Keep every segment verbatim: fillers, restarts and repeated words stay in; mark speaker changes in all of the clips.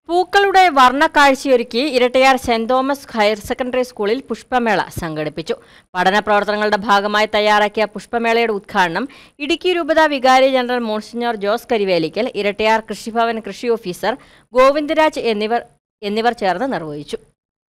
Speaker 1: പൂക്കളുടെ വർണ്ണക്കാഴ്ചയൊരുക്കി Irattayar saint Thomas higher secondary സ്കൂളിൽ പുഷ്പമേള സംഘടിപ്പിച്ചു. പഠന പ്രവർത്തനങ്ങളുടെ ഭാഗമായി തയ്യാറാക്കിയ പുഷ്പമേളയുടെ ഉദ്ഘാടനം ഇടുക്കി രൂപത വികാരി ജനറൽ മോൺസിഞ്ഞോർ ജോസ് കരിവേലിക്കൽ, ഇരട്ടയാർ കൃഷിഭവൻ കൃഷി ഓഫീസർ ഗോവിന്ദരാജ് എന്നിവർ എന്നിവർ ചേർന്ന് നിർവഹിച്ചു.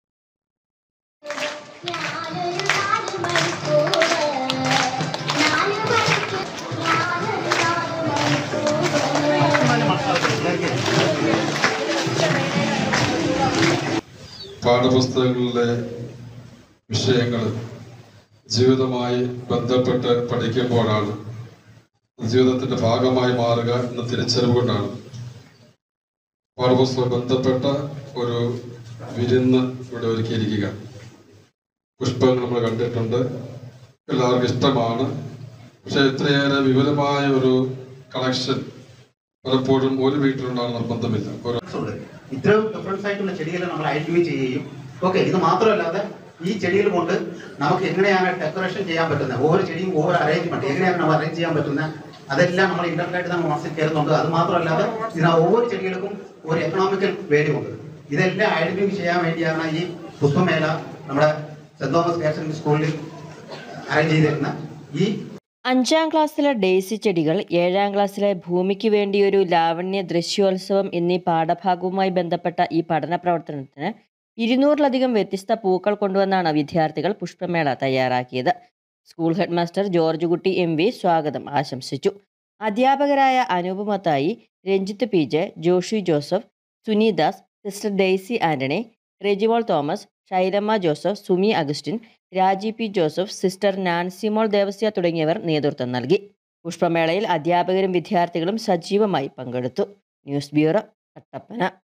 Speaker 2: പാഠപുസ്തകങ്ങളിലെ വിഷയങ്ങൾ ജീവിതവുമായി ബന്ധപ്പെട്ട് പഠിക്കുമ്പോഴാണ് ജീവിതത്തിൻ്റെ ഭാഗമായി മാറുക എന്ന തിരിച്ചറിവ് കൊണ്ടാണ് പാഠപുസ്തകം ബന്ധപ്പെട്ട ഒരു വിരുന്ന് ഇവിടെ ഒരുക്കിയിരിക്കുക. പുഷ്പങ്ങൾ നമ്മൾ കണ്ടിട്ടുണ്ട്, എല്ലാവർക്കും ഇഷ്ടമാണ്. പക്ഷെ ഇത്രയേറെ വിപുലമായ ഒരു കളക്ഷൻ പലപ്പോഴും ഒരു വീട്ടിലുണ്ടാകുന്ന നിർബന്ധമില്ല.
Speaker 3: ഇത്രയും ഡിഫറൻസ് ആയിട്ടുള്ള ചെടികൾ നമ്മൾ ഐഡന്റിഫൈ ചെയ്യുകയും ഓക്കെ ഇത് മാത്രമല്ലാതെ ഈ ചെടികൾ കൊണ്ട് നമുക്ക് എങ്ങനെയാണ് ഡെക്കറേഷൻ ചെയ്യാൻ പറ്റുന്നത്, ഓരോ ചെടിയും ഓരോ അറേഞ്ച്മെന്റ് എങ്ങനെയാണ് നമ്മൾ അറേഞ്ച് ചെയ്യാൻ പറ്റുന്നത്, അതെല്ലാം നമ്മൾ ഇന്റർനെറ്റ് നമ്മൾ മനസ്സിൽ കയറുന്നുണ്ട്. അത് മാത്രമല്ലാതെ ഇതിന് ഓരോ ചെടികൾക്കും ഒരു എക്കണോമിക്കൽ വാല്യൂ ഉണ്ട്. ഇതെല്ലാം ഐഡന്റിഫൈ ചെയ്യാൻ വേണ്ടിയാണ് ഈ പുഷ്പമേള നമ്മുടെ സെന്റ് തോമസ് ഹയർ സെക്കൻഡറി സ്കൂളിൽ അറേഞ്ച് ചെയ്തിരുന്ന. ഈ
Speaker 1: അഞ്ചാം ക്ലാസ്സിലെ ഡെയ്സി ചെടികൾ, ഏഴാം ക്ലാസ്സിലെ ഭൂമിക്ക് വേണ്ടിയൊരു ലാവണ്യ ദൃശ്യോത്സവം എന്നീ പാഠഭാഗവുമായി ബന്ധപ്പെട്ട ഈ പഠന പ്രവർത്തനത്തിന് ഇരുന്നൂറിലധികം വ്യത്യസ്ത പൂക്കൾ കൊണ്ടുവന്നാണ് വിദ്യാർത്ഥികൾ പുഷ്പമേള തയ്യാറാക്കിയത്. School headmaster George Kutty M V സ്വാഗതം ആശംസിച്ചു. അധ്യാപകരായ Anoop Mathai, Ranjith P J, Joshi Joseph, Sunidas, sister Daisy Antony, Rejimol Thomas, Shailamma Joseph, Sumi Augustine, Raji P Joseph, sister Nancymol Devasya തുടങ്ങിയവർ നേതൃത്വം നൽകി. പുഷ്പമേളയിൽ അധ്യാപകരും വിദ്യാർത്ഥികളും സജീവമായി പങ്കെടുത്തു. News bureau, Kattappana.